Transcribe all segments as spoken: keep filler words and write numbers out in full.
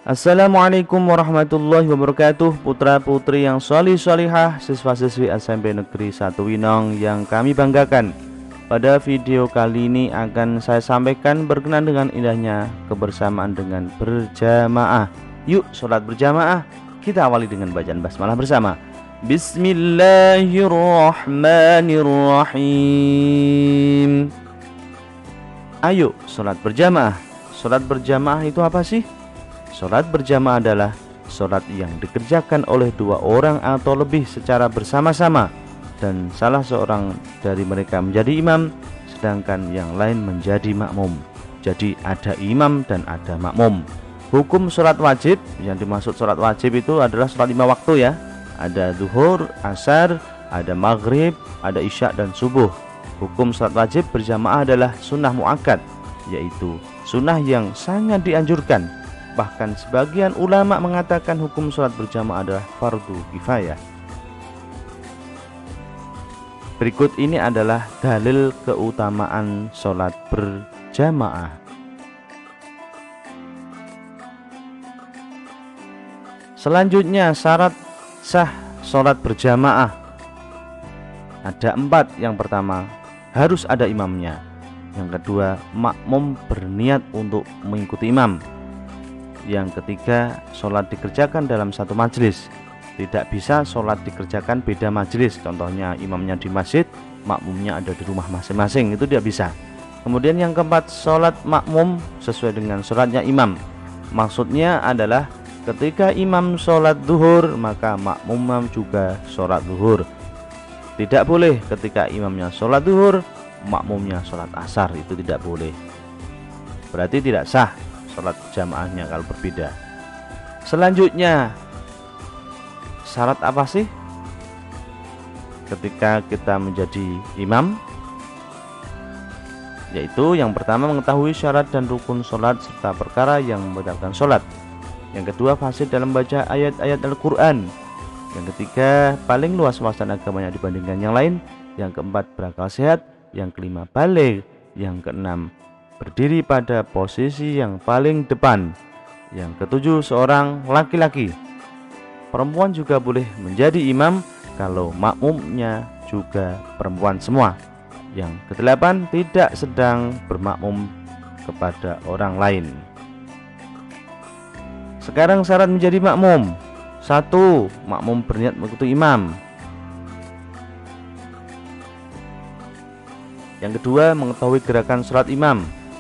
Assalamualaikum warahmatullahi wabarakatuh. Putra putri yang sholih sholihah, siswa siswi S M P Negeri satu Winong yang kami banggakan, pada video kali ini akan saya sampaikan berkenaan dengan indahnya kebersamaan dengan berjamaah. Yuk sholat berjamaah. Kita awali dengan bacaan basmalah bersama. Bismillahirrahmanirrahim. Ayo sholat berjamaah. Sholat berjamaah itu apa sih? Sholat berjamaah adalah sholat yang dikerjakan oleh dua orang atau lebih secara bersama-sama, dan salah seorang dari mereka menjadi imam, sedangkan yang lain menjadi makmum. Jadi ada imam dan ada makmum. Hukum sholat wajib, yang dimaksud sholat wajib itu adalah sholat lima waktu ya. Ada zuhur, asar, ada maghrib, ada isya dan subuh. Hukum sholat wajib berjamaah adalah sunnah muakkad, yaitu sunnah yang sangat dianjurkan. Bahkan sebagian ulama mengatakan hukum sholat berjamaah adalah fardu kifayah. Berikut ini adalah dalil keutamaan sholat berjamaah. Selanjutnya syarat sah sholat berjamaah ada empat. Yang pertama, harus ada imamnya. Yang kedua, makmum berniat untuk mengikuti imam. Yang ketiga, sholat dikerjakan dalam satu majelis. Tidak bisa sholat dikerjakan beda majelis. Contohnya imamnya di masjid, makmumnya ada di rumah masing-masing, itu tidak bisa. Kemudian yang keempat, sholat makmum sesuai dengan sholatnya imam. Maksudnya adalah ketika imam sholat zuhur, maka makmum juga sholat zuhur. Tidak boleh ketika imamnya sholat zuhur, makmumnya sholat asar, itu tidak boleh. Berarti tidak sah sholat jamaahnya kalau berbeda. Selanjutnya, syarat apa sih ketika kita menjadi imam? Yaitu yang pertama, mengetahui syarat dan rukun sholat serta perkara yang membatalkan sholat. Yang kedua, fasih dalam baca ayat-ayat Al-Quran. Yang ketiga, paling luas wawasan agamanya dibandingkan yang lain. Yang keempat, berakal sehat. Yang kelima, baligh. Yang keenam, berdiri pada posisi yang paling depan. Yang ketujuh, seorang laki-laki. Perempuan juga boleh menjadi imam kalau makmumnya juga perempuan semua. Yang kedelapan, tidak sedang bermakmum kepada orang lain. Sekarang syarat menjadi makmum. Satu, makmum berniat mengikuti imam. Yang kedua, mengetahui gerakan sholat imam.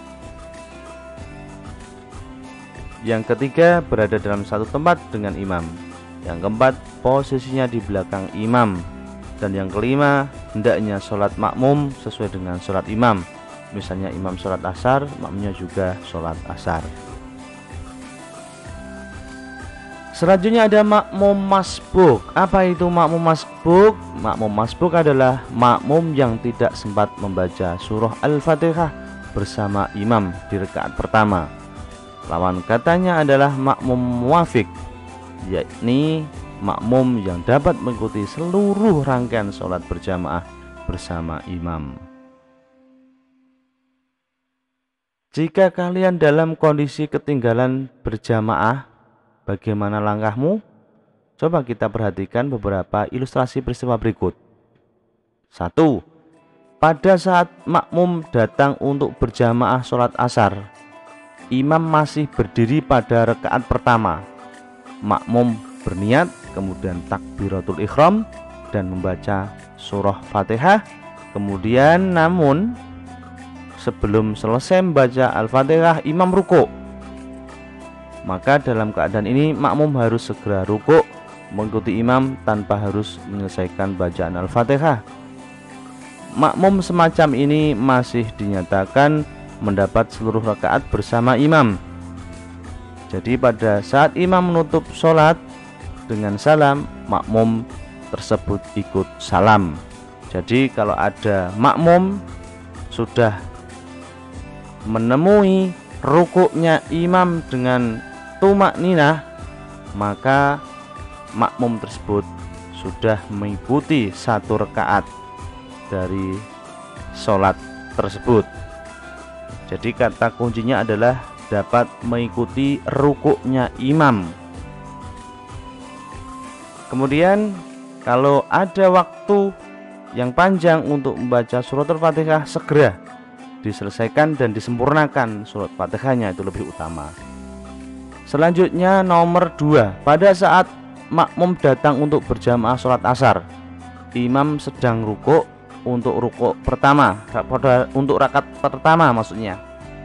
Yang ketiga, berada dalam satu tempat dengan imam. Yang keempat, posisinya di belakang imam. Dan yang kelima, hendaknya sholat makmum sesuai dengan sholat imam. Misalnya imam sholat asar, makmumnya juga sholat asar. Selanjutnya ada makmum masbuk. Apa itu makmum masbuk? Makmum masbuk adalah makmum yang tidak sempat membaca surah Al-Fatihah bersama imam di rakaat pertama. Lawan katanya adalah makmum muwafiq, yakni makmum yang dapat mengikuti seluruh rangkaian sholat berjamaah bersama imam. Jika kalian dalam kondisi ketinggalan berjamaah, bagaimana langkahmu? Coba kita perhatikan beberapa ilustrasi peristiwa berikut. Satu, pada saat makmum datang untuk berjamaah sholat asar, imam masih berdiri pada rakaat pertama. Makmum berniat, kemudian takbiratul ihram dan membaca surah Fatihah. Kemudian namun sebelum selesai membaca Al-Fatihah, imam rukuk. Maka dalam keadaan ini makmum harus segera rukuk mengikuti imam tanpa harus menyelesaikan bacaan Al-Fatihah. Makmum semacam ini masih dinyatakan mendapat seluruh rakaat bersama imam. Jadi pada saat imam menutup sholat dengan salam, makmum tersebut ikut salam. Jadi kalau ada makmum sudah menemui rukuknya imam dengan tumak ninah, maka makmum tersebut sudah mengikuti satu rakaat dari sholat tersebut. Jadi kata kuncinya adalah dapat mengikuti rukuknya imam. Kemudian kalau ada waktu yang panjang untuk membaca surat Al-Fatihah, segera diselesaikan dan disempurnakan surat Fatihahnya, itu lebih utama. Selanjutnya nomor dua, pada saat makmum datang untuk berjamaah sholat asar, imam sedang rukuk untuk rukuk pertama, pada untuk rakaat pertama maksudnya,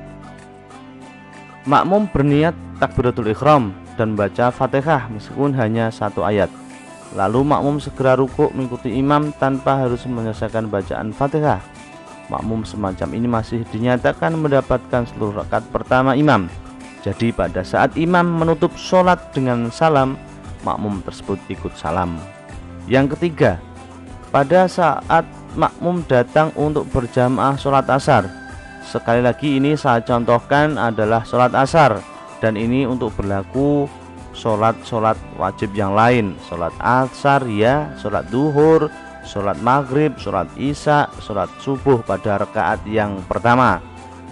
makmum berniat takbiratul ihram dan baca Fatihah meskipun hanya satu ayat. Lalu makmum segera rukuk mengikuti imam tanpa harus menyelesaikan bacaan Fatihah. Makmum semacam ini masih dinyatakan mendapatkan seluruh rakaat pertama imam. Jadi pada saat imam menutup sholat dengan salam, makmum tersebut ikut salam. Yang ketiga, pada saat makmum datang untuk berjamaah sholat asar, sekali lagi ini saya contohkan adalah sholat asar, dan ini untuk berlaku sholat-sholat wajib yang lain, sholat asar ya, sholat duhur, sholat maghrib, sholat isya, sholat subuh pada rakaat yang pertama.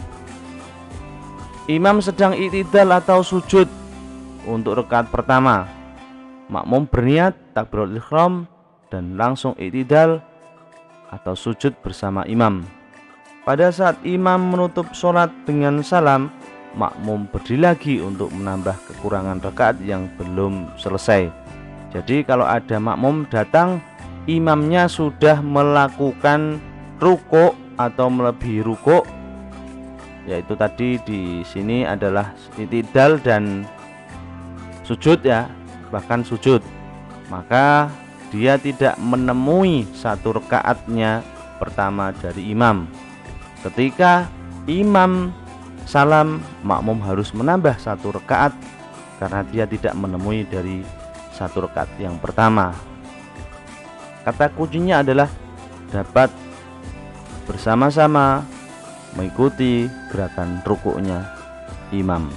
Imam sedang i'tidal atau sujud untuk rakaat pertama, makmum berniat takbiratul ihram dan langsung i'tidal atau sujud bersama imam. Pada saat imam menutup sholat dengan salam, makmum berdiri lagi untuk menambah kekurangan rakaat yang belum selesai. Jadi kalau ada makmum datang, imamnya sudah melakukan rukuk atau melebihi rukuk, yaitu tadi di sini adalah i'tidal dan sujud ya, bahkan sujud, maka dia tidak menemui satu rakaatnya pertama dari imam. Ketika imam salam, makmum harus menambah satu rakaat karena dia tidak menemui dari satu rakaat yang pertama. Kata kuncinya adalah dapat bersama-sama mengikuti gerakan rukuknya imam.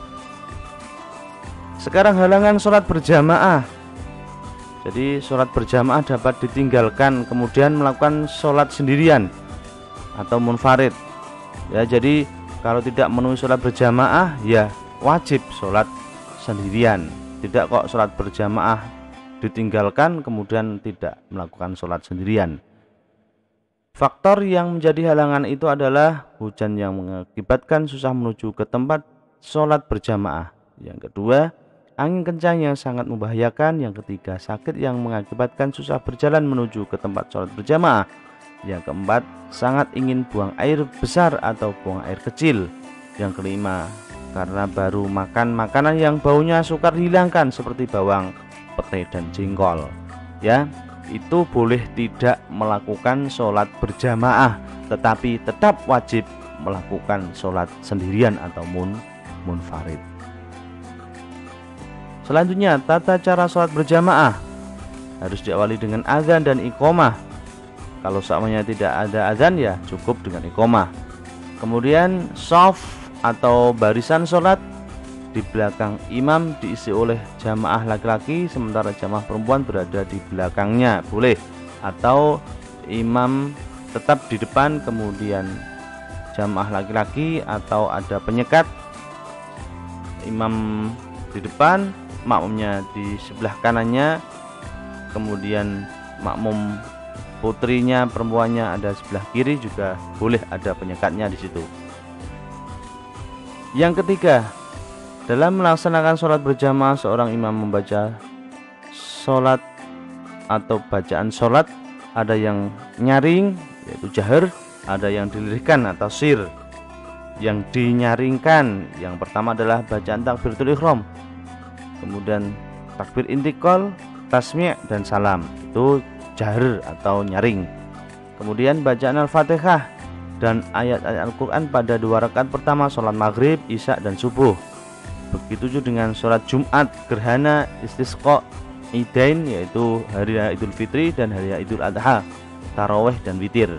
Sekarang halangan sholat berjamaah. Jadi sholat berjamaah dapat ditinggalkan kemudian melakukan sholat sendirian atau munfarid ya. Jadi kalau tidak memenuhi sholat berjamaah ya wajib sholat sendirian. Tidak kok sholat berjamaah ditinggalkan kemudian tidak melakukan sholat sendirian. Faktor yang menjadi halangan itu adalah hujan yang mengakibatkan susah menuju ke tempat sholat berjamaah. Yang kedua, angin kencang yang sangat membahayakan. Yang ketiga, sakit yang mengakibatkan susah berjalan menuju ke tempat sholat berjamaah. Yang keempat, sangat ingin buang air besar atau buang air kecil. Yang kelima, karena baru makan makanan yang baunya sukar dihilangkan seperti bawang, petai dan jengkol. Ya, itu boleh tidak melakukan sholat berjamaah, tetapi tetap wajib melakukan sholat sendirian atau mun munfarid. Selanjutnya, tata cara sholat berjamaah harus diawali dengan azan dan iqomah. Kalau semuanya tidak ada azan ya cukup dengan iqomah. Kemudian shaf atau barisan sholat di belakang imam diisi oleh jamaah laki-laki, sementara jamaah perempuan berada di belakangnya, boleh. Atau imam tetap di depan, kemudian jamaah laki-laki, atau ada penyekat, imam di depan, makmumnya di sebelah kanannya, kemudian makmum putrinya perempuannya ada sebelah kiri, juga boleh ada penyekatnya di situ. Yang ketiga, dalam melaksanakan sholat berjamaah, seorang imam membaca sholat atau bacaan sholat, ada yang nyaring yaitu jahar, ada yang dilirihkan atau sir. Yang dinyaringkan yang pertama adalah bacaan takbiratul ihram, kemudian takbir intikal, tasmi' dan salam, itu jahar atau nyaring. Kemudian bacaan Al-Fatihah dan ayat-ayat Al-Quran pada dua rakaat pertama sholat maghrib, isya dan subuh. Begitu juga dengan sholat Jumat, gerhana, istisqa, idain yaitu hari raya Idul Fitri dan hari raya Idul Adha, taraweh dan witir.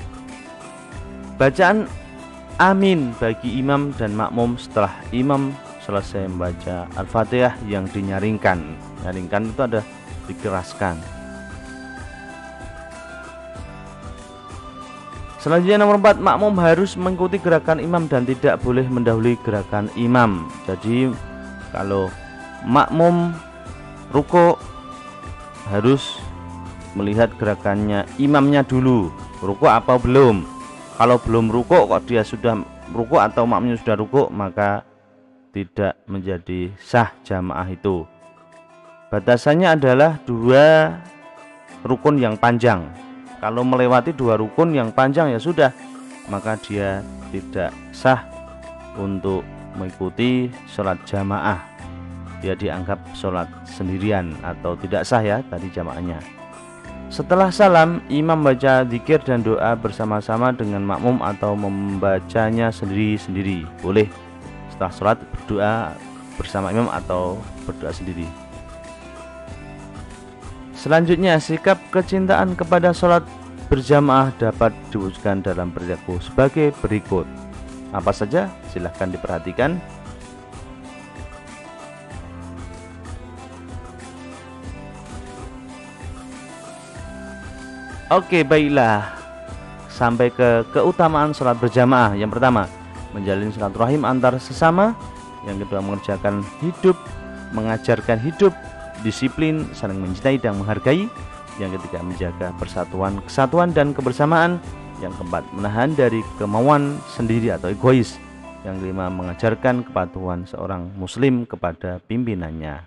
Bacaan amin bagi imam dan makmum setelah imam selesai membaca Al-Fatihah yang dinyaringkan. Nyaringkan itu ada dikeraskan. Selanjutnya nomor empat, makmum harus mengikuti gerakan imam dan tidak boleh mendahului gerakan imam. Jadi kalau makmum rukuk harus melihat gerakannya imamnya dulu, rukuk apa belum. Kalau belum rukuk kok dia sudah rukuk atau makmumnya sudah rukuk, maka tidak menjadi sah jamaah itu. Batasannya adalah dua rukun yang panjang. Kalau melewati dua rukun yang panjang ya sudah, maka dia tidak sah untuk mengikuti sholat jamaah. Dia dianggap sholat sendirian atau tidak sah ya tadi jamaahnya. Setelah salam, imam baca zikir dan doa bersama-sama dengan makmum atau membacanya sendiri-sendiri. Boleh setelah sholat berdoa bersama imam atau berdoa sendiri. Selanjutnya, sikap kecintaan kepada sholat berjamaah dapat diwujudkan dalam perilaku sebagai berikut. Apa saja? Silahkan diperhatikan. Oke, baiklah. Sampai ke keutamaan sholat berjamaah. Yang pertama, menjalin silaturahim antar sesama. Yang kedua, mengerjakan hidup, mengajarkan hidup, disiplin, saling mencintai dan menghargai. Yang ketiga, menjaga persatuan, kesatuan dan kebersamaan. Yang keempat, menahan dari kemauan sendiri atau egois. Yang kelima, mengajarkan kepatuhan seorang muslim kepada pimpinannya.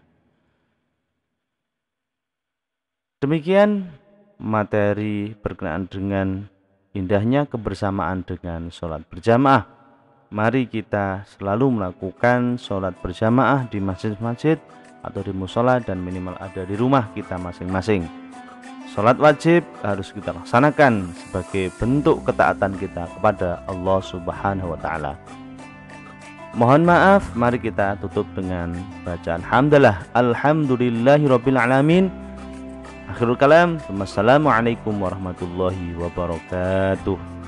Demikian materi berkenaan dengan indahnya kebersamaan dengan sholat berjamaah. Mari kita selalu melakukan sholat berjamaah di masjid-masjid atau di musola dan minimal ada di rumah kita masing-masing. Sholat wajib harus kita laksanakan sebagai bentuk ketaatan kita kepada Allah Subhanahu wa Ta'ala. Mohon maaf, mari kita tutup dengan bacaan hamdalah. Alhamdulillahirabbil alamin. Akhirul kalam. Wassalamualaikum warahmatullahi wabarakatuh.